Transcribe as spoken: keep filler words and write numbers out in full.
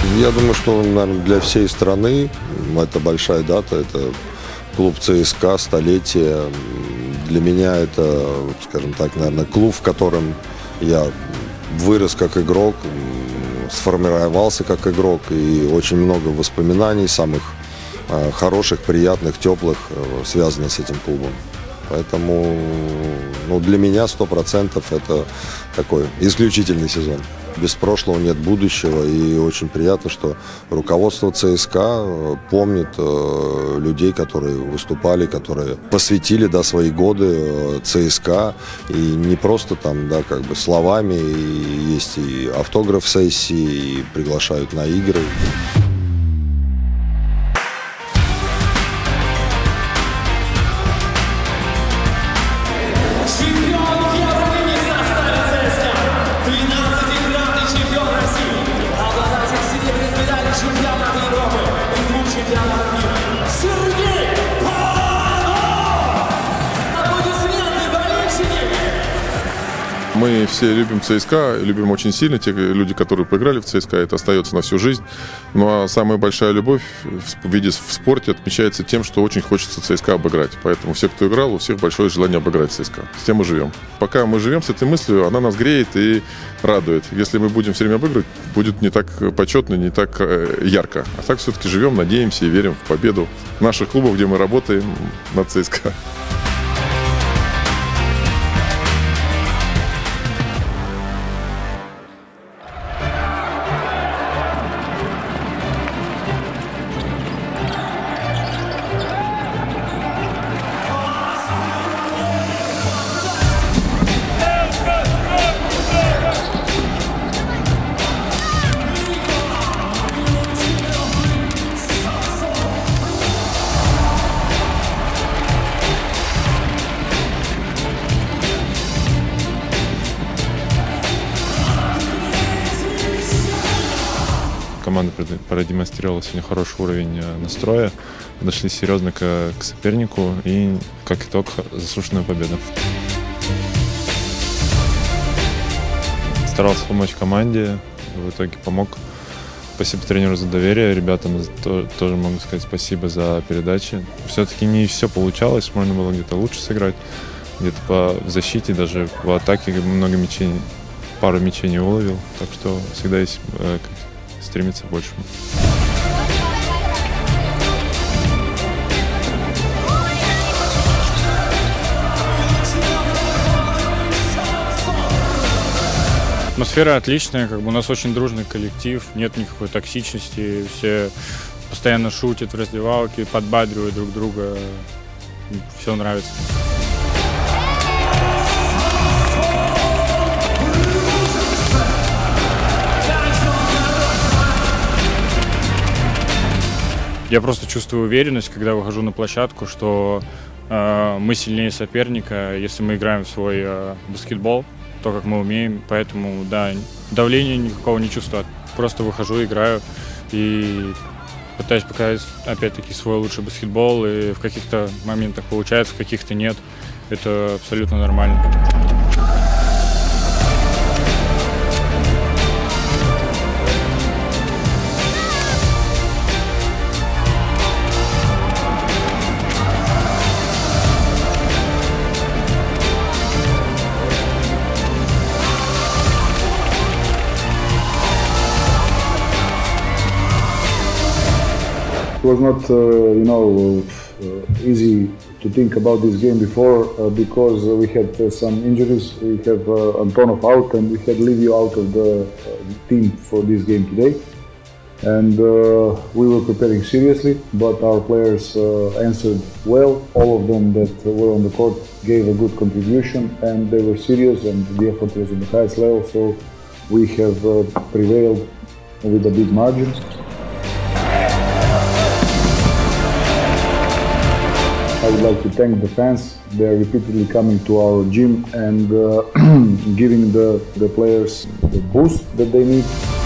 Я думаю, что, наверное, для всей страны это большая дата, это клуб ЦСКА, столетие. Для меня это, скажем так, наверное, клуб, в котором я вырос как игрок, сформировался как игрок, и очень много воспоминаний, самых хороших, приятных, теплых, связано с этим клубом. Поэтому ну, для меня сто процентов это такой исключительный сезон. Без прошлого нет будущего, и очень приятно, что руководство ЦСКА помнит э, людей, которые выступали, которые посвятили, да, свои годы э, ЦСКА, и не просто там, да, как бы словами, и есть и автограф-сессии, и приглашают на игры. Мы все любим ЦСКА, любим очень сильно. Те люди, которые поиграли в ЦСКА, это остается на всю жизнь. Ну а самая большая любовь в виде в спорте отмечается тем, что очень хочется ЦСКА обыграть. Поэтому все, кто играл, у всех большое желание обыграть ЦСКА. С тем мы живем. Пока мы живем с этой мыслью, она нас греет и радует. Если мы будем все время обыгрывать, будет не так почетно, не так ярко. А так все-таки живем, надеемся и верим в победу наших клубов, где мы работаем, на ЦСКА. Команда продемонстрировала сегодня хороший уровень настроя, подошли серьезно к, к сопернику и, как итог, заслуженная победа. Старался помочь команде, в итоге помог. Спасибо тренеру за доверие, ребятам тоже могу сказать спасибо за передачи. Все-таки не все получалось, можно было где-то лучше сыграть, где-то по в защите, даже в атаке много мячей, пару мячей не уловил, так что всегда есть стремиться к большему. Атмосфера отличная, как бы у нас очень дружный коллектив, нет никакой токсичности, все постоянно шутят в раздевалке, подбадривают друг друга, все нравится. Я просто чувствую уверенность, когда выхожу на площадку, что э, мы сильнее соперника, если мы играем в свой э, баскетбол, то, как мы умеем. Поэтому, да, давления никакого не чувствую. Просто выхожу, играю и пытаюсь показать, опять-таки, свой лучший баскетбол. И в каких-то моментах получается, в каких-то нет. Это абсолютно нормально. It was not, uh, you know, uh, easy to think about this game before uh, because uh, we had uh, some injuries. We have uh, Antonov out and we had Livio out of the uh, team for this game today. And uh, we were preparing seriously, but our players uh, answered well. All of them that were on the court gave a good contribution and they were serious and the effort was at the highest level. So we have uh, prevailed with a big margin. I would like to thank the fans. They are repeatedly coming to our gym and uh, giving the, the players the boost that they need.